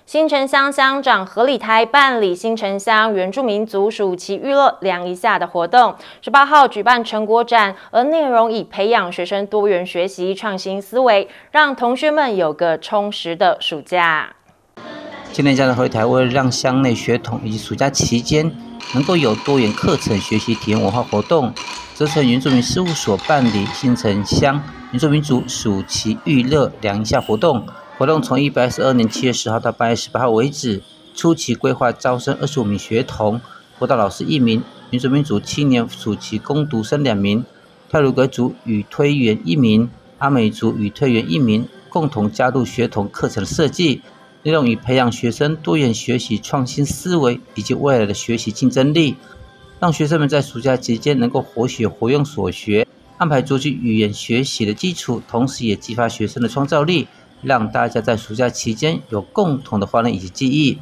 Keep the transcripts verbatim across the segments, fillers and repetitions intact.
新城乡乡长何礼台办理新城乡原住民族暑期娱乐量一下的活动，十八号举办成果展，而内容以培养学生多元学习、创新思维，让同学们有个充实的暑假。 今年家长何礼台为了让乡内学童以及暑假期间能够有多元课程学习体验文化活动，责成原住民事务所办理新城乡原住民族暑期娱乐量一下活动。活动从一百二十二年七月十号到八月十八号为止，初期规划招生二十五名学童，辅导老师一名，原住民族青年暑期攻读生两名，太鲁阁族与推员一名，阿美族与推员一名，共同加入学童课程的设计，内容以培养学生多元学习、创新思维以及未来的学习竞争力，让学生们在暑假期间能够活学活用所学，安排族群语言学习的基础，同时也激发学生的创造力，让大家在暑假期间有共同的欢乐以及记忆。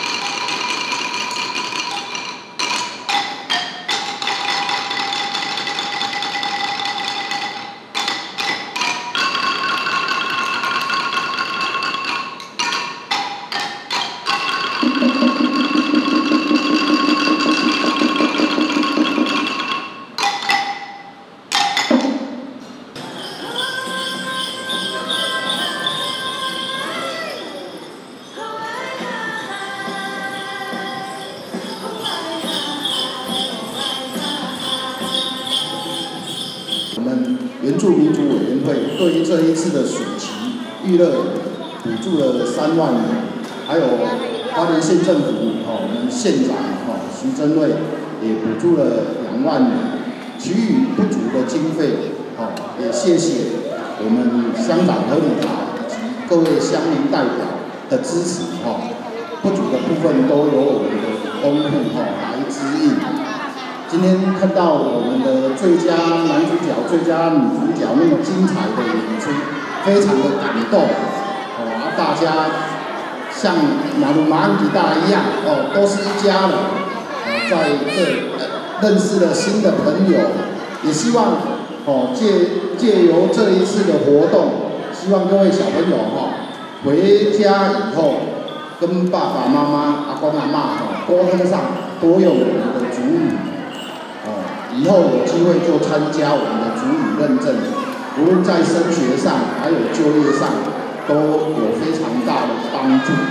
我们原住民族委员会对于这一次的暑期娱乐补助了三万元，还有花莲县政府哦，我们县长哦徐榛瑞也补助了两万元，其余不足的经费哦，也谢谢我们乡长何礼台以及各位乡民代表的支持哦，不足的部分都由我们的公户哦来支应。今天看到我们的最佳男主角、最佳女主角那么精彩的演出，非常的感动。哦，啊，大家像马鲁马安吉大一样，哦，都是一家人。哦，在这认识了新的朋友，也希望哦借借由这一次的活动，希望各位小朋友哈、哦、回家以后跟爸爸妈妈、阿公阿嬷哈沟通上多用我们的族语。以后有机会就参加我们的族语认证，无论在升学上还有就业上，都有非常大的帮助。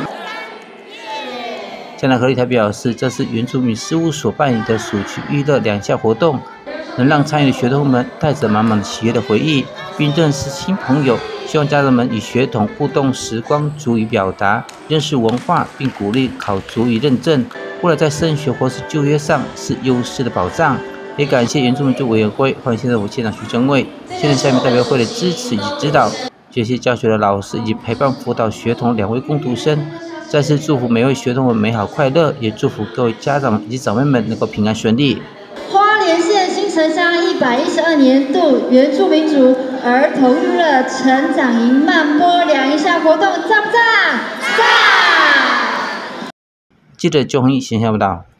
乡长何礼台表示，这是原住民事务所办理的暑期娱乐两项活动，能让参与的学童们带着满满的喜悦的回忆，并认识新朋友。希望家长们与学童互动时光族语表达，认识文化，并鼓励考族语认证，未来在升学或是就业上是优势的保障。也感谢原住民族委员会、花莲县政府县长徐榛瑞、县城下面代表会的支持以及指导，学习教学的老师以及陪伴辅导学童两位工读生。再次祝福每位学童们美好快乐，也祝福各位家长以及长辈们能够平安顺利。 花莲县新城乡一百一十二年度原住民族儿童娱乐成长营慢播量一下活动，赞不赞？赞！ 记者周宏毅线下报道。